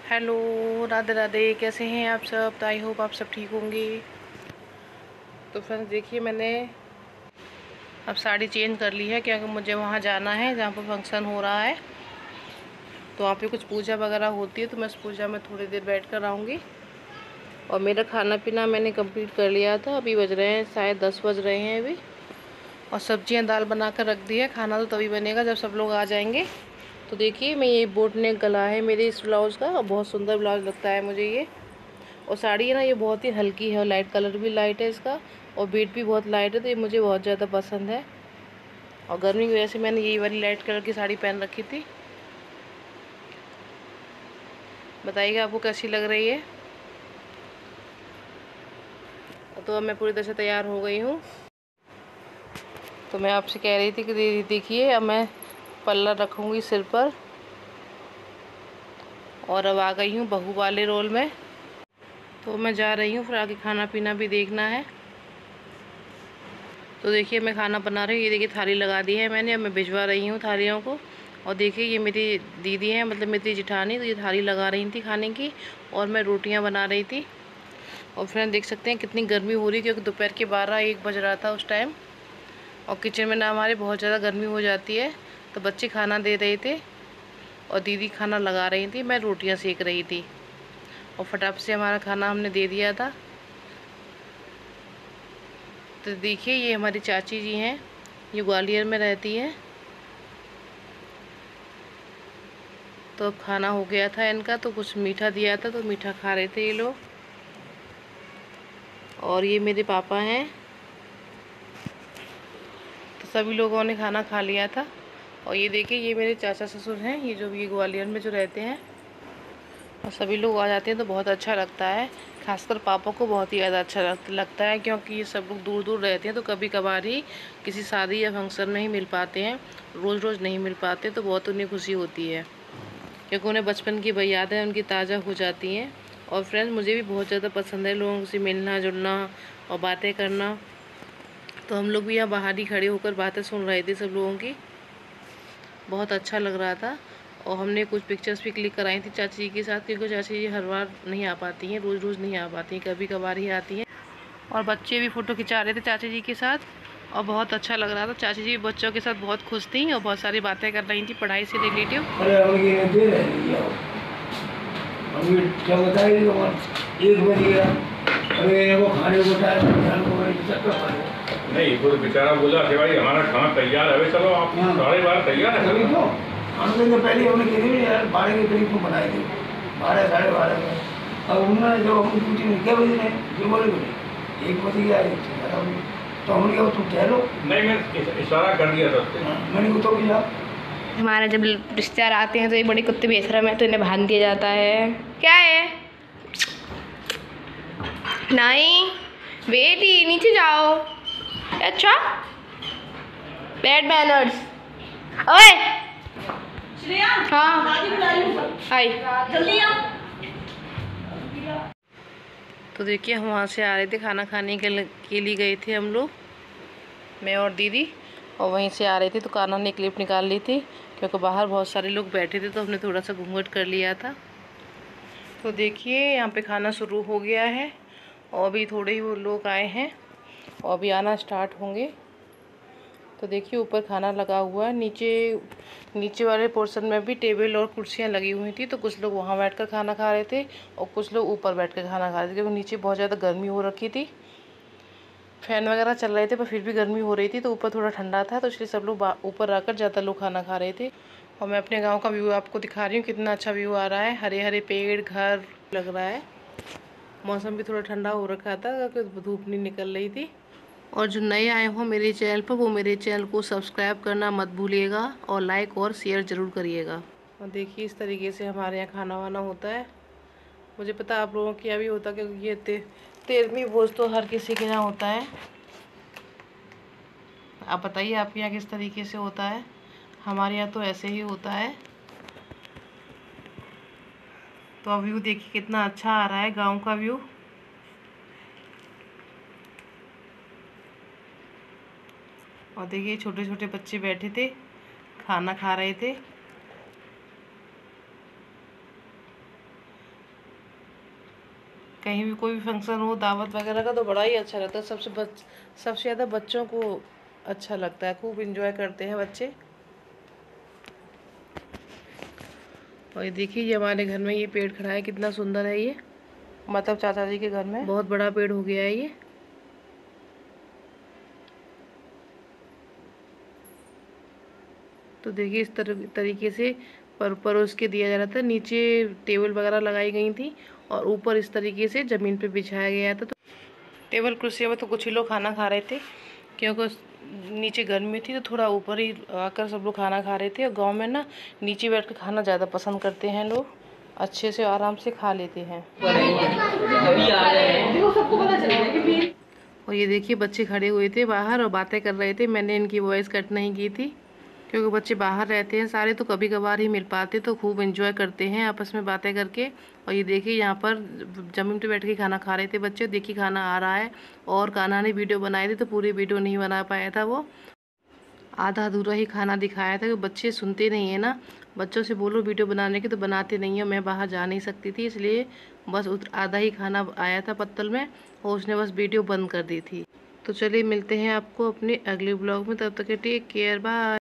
Hello, Radhe Radhe. कैसे हैं आप सब? तो आई होप आप सब ठीक होंगे। तो फ्रेंड्स देखिए, मैंने अब साड़ी चेंज कर ली है क्योंकि मुझे वहाँ जाना है जहाँ पर फंक्शन हो रहा है। तो वहाँ पे कुछ पूजा वगैरह होती है, तो मैं उस पूजा में थोड़ी देर बैठ कर आऊँगी। और मेरा खाना पीना मैंने कंप्लीट कर लिया था। अभी बज रहे हैं शायद 10 बज रहे हैं अभी। और सब्जियाँ दाल बना कर रख दी है। खाना तो तभी बनेगा जब सब लोग आ जाएंगे। तो देखिए, मैं ये बोट नेक गला है मेरे इस ब्लाउज़ का, और बहुत सुंदर ब्लाउज़ लगता है मुझे ये। और साड़ी है ना, ये बहुत ही हल्की है और लाइट कलर भी लाइट है इसका, और वेट भी बहुत लाइट है, तो ये मुझे बहुत ज़्यादा पसंद है। और गर्मी की वजह से मैंने यही वाली लाइट कलर की साड़ी पहन रखी थी। बताइएगा आपको कैसी लग रही है। तो अब मैं पूरी तरह से तैयार हो गई हूँ। तो मैं आपसे कह रही थी कि दीदी देखिए, अब मैं पल्ला रखूँगी सिर पर। और अब आ गई हूँ बहू वाले रोल में। तो मैं जा रही हूँ, फिर आगे खाना पीना भी देखना है। तो देखिए, मैं खाना बना रही हूँ। ये देखिए, थाली लगा दी है मैंने। अब मैं भिजवा रही हूँ थालियों को। और देखिए, ये मेरी दीदी है, मतलब मेरी जिठानी, तो ये थाली लगा रही थी खाने की, और मैं रोटियाँ बना रही थी। और फ्रेंड देख सकते हैं कितनी गर्मी हो रही, क्योंकि दोपहर के 12-1 बज रहा था उस टाइम। और किचन में ना हमारे बहुत ज़्यादा गर्मी हो जाती है। तो बच्चे खाना दे रहे थे और दीदी खाना लगा रही थी, मैं रोटियाँ सेक रही थी। और फटाफट से हमारा खाना हमने दे दिया था। तो देखिए, ये हमारी चाची जी हैं, ये ग्वालियर में रहती हैं। तो अब खाना हो गया था इनका, तो कुछ मीठा दिया था, तो मीठा खा रहे थे ये लोग। और ये मेरे पापा हैं। तो सभी लोगों ने खाना खा लिया था। और ये देखिए, ये मेरे चाचा ससुर हैं, ये जो ये ग्वालियर में जो रहते हैं। और सभी लोग आ जाते हैं तो बहुत अच्छा लगता है। खासकर पापा को बहुत ही ज़्यादा अच्छा लगता है, क्योंकि ये सब लोग दूर दूर रहते हैं, तो कभी कभार ही किसी शादी या फंक्शन में ही मिल पाते हैं। रोज़ रोज़ नहीं मिल पाते, तो बहुत उन्हें खुशी होती है, क्योंकि उन्हें बचपन की वही यादें उनकी ताज़ा हो जाती हैं। और फ्रेंड्स, मुझे भी बहुत ज़्यादा पसंद है लोगों से मिलना जुलना और बातें करना। तो हम लोग भी यहाँ बाहर ही खड़े होकर बातें सुन रहे थे सब लोगों की। बहुत अच्छा लग रहा था। और हमने कुछ पिक्चर्स भी क्लिक कराई थी चाची जी के साथ, क्योंकि चाची जी हर बार नहीं आ पाती हैं, रोज़ रोज़ नहीं आ पाती हैं, कभी कभार ही आती हैं। और बच्चे भी फ़ोटो खिंचा रहे थे चाची जी के साथ, और बहुत अच्छा लग रहा था। चाची जी बच्चों के साथ बहुत खुश थी और बहुत सारी बातें कर रही थी पढ़ाई से रिलेटिव। क्या बताइए, 1 बज गया, अरे वो खाने को टाइम नहीं, तो बेचारा बोला कि भाई हमारा खाना तैयार है, चलो आप 12:30 तैयार है। तभी तो खाने से पहले हमने कितनी यार 12 के करीब को बनाई थी, 12-12:30 में। अब उन्होंने जो हमको पूछी क्या बजे ने, जो बोले 1 बज गया, तो हमने कहा तुम कह लो। नहीं, मैं इशारा कर दिया था, मैंने को तो किया। हमारे जब रिश्तेदार आते हैं तो ये बड़े कुत्ते बेशरम है, तो इन्हें बांध दिया जाता है। क्या है? नहीं बेटी, नीचे जाओ। अच्छा, बैड मैनर्स। ओए श्रेया, हाँ दादी बुला रही हूँ, हाय जल्दी आ। तो देखिए, हम वहाँ से आ रहे थे, खाना खाने के लिए गए थे हम लोग, मैं और दीदी। और वहीं से आ रहे थे तो कान्हा ने क्लिप निकाल ली थी, क्योंकि बाहर बहुत सारे लोग बैठे थे, तो हमने थोड़ा सा घूंघट कर लिया था। तो देखिए, यहाँ पे खाना शुरू हो गया है, और अभी थोड़े ही वो लोग आए हैं और अभी आना स्टार्ट होंगे। तो देखिए, ऊपर खाना लगा हुआ है, नीचे वाले पोर्शन में भी टेबल और कुर्सियाँ लगी हुई थी। तो कुछ लोग वहाँ बैठकर खाना खा रहे थे और कुछ लोग ऊपर बैठकर खाना खा रहे थे, क्योंकि नीचे बहुत ज़्यादा गर्मी हो रखी थी। फैन वगैरह चल रहे थे, पर फिर भी गर्मी हो रही थी, तो ऊपर थोड़ा ठंडा था, तो इसलिए सब लोग ऊपर आकर ज़्यादा लोग खाना खा रहे थे। और मैं अपने गांव का व्यू आपको दिखा रही हूँ, कितना अच्छा व्यू आ रहा है, हरे हरे पेड़, घर लग रहा है। मौसम भी थोड़ा ठंडा हो रखा था, क्योंकि धूप नहीं निकल रही थी। और जो नए आए हो मेरे चैनल पर, वो मेरे चैनल को सब्सक्राइब करना मत भूलिएगा, और लाइक और शेयर ज़रूर करिएगा। और देखिए, इस तरीके से हमारे यहाँ खाना वाना होता है। मुझे पता आप लोगों के यहाँ भी होता है, क्योंकि ये 13वीं भोज तो हर किसी के यहाँ होता है। आप बताइए आपके यहाँ किस तरीके से होता है। हमारे यहाँ तो ऐसे ही होता है। तो अब व्यू देखिए कितना अच्छा आ रहा है, गांव का व्यू। और देखिए, छोटे छोटे बच्चे बैठे थे, खाना खा रहे थे। कहीं भी कोई भी फंक्शन हो, दावत वगैरह का, तो बड़ा ही अच्छा लगता है। सबसे ज़्यादा बच्चों को अच्छा लगता है, खूब एंजॉय करते हैं बच्चे। और ये देखिए, ये हमारे घर में ये पेड़ खड़ा है, कितना सुंदर है ये, मतलब चाचा जी के घर में बहुत बड़ा पेड़ हो गया है ये। तो देखिए, इस तरीके से परोस के दिया जा रहा था। नीचे टेबल वगैरह लगाई गई थी और ऊपर इस तरीके से ज़मीन पे बिछाया गया था। तो टेबल कुर्सियों में तो कुछ ही लोग खाना खा रहे थे, क्योंकि नीचे गर्मी थी, तो थोड़ा ऊपर ही आकर सब लोग खाना खा रहे थे। और गांव में ना नीचे बैठ कर खाना ज़्यादा पसंद करते हैं लोग, अच्छे से आराम से खा लेते हैं। और ये देखिए, बच्चे खड़े हुए थे बाहर और बातें कर रहे थे। मैंने इनकी वॉइस कट नहीं की थी, क्योंकि बच्चे बाहर रहते हैं सारे, तो कभी कभार ही मिल पाते, तो खूब एंजॉय करते हैं आपस में बातें करके। और ये देखिए, यहाँ पर ज़मीन पे बैठ के खाना खा रहे थे बच्चे। देखिए, खाना आ रहा है, और कान्हा ने वीडियो बनाई थी, तो पूरी वीडियो नहीं बना पाया था, वो आधा अधूरा ही खाना दिखाया था। कि बच्चे सुनते नहीं है ना, बच्चों से बोलो वीडियो बनाने की तो बनाते नहीं है। मैं बाहर जा नहीं सकती थी, इसलिए बस आधा ही खाना आया था पत्तल में, और उसने बस वीडियो बंद कर दी थी। तो चलिए, मिलते हैं आपको अपने अगले ब्लॉग में, तब तक के टेक केयर, बाय।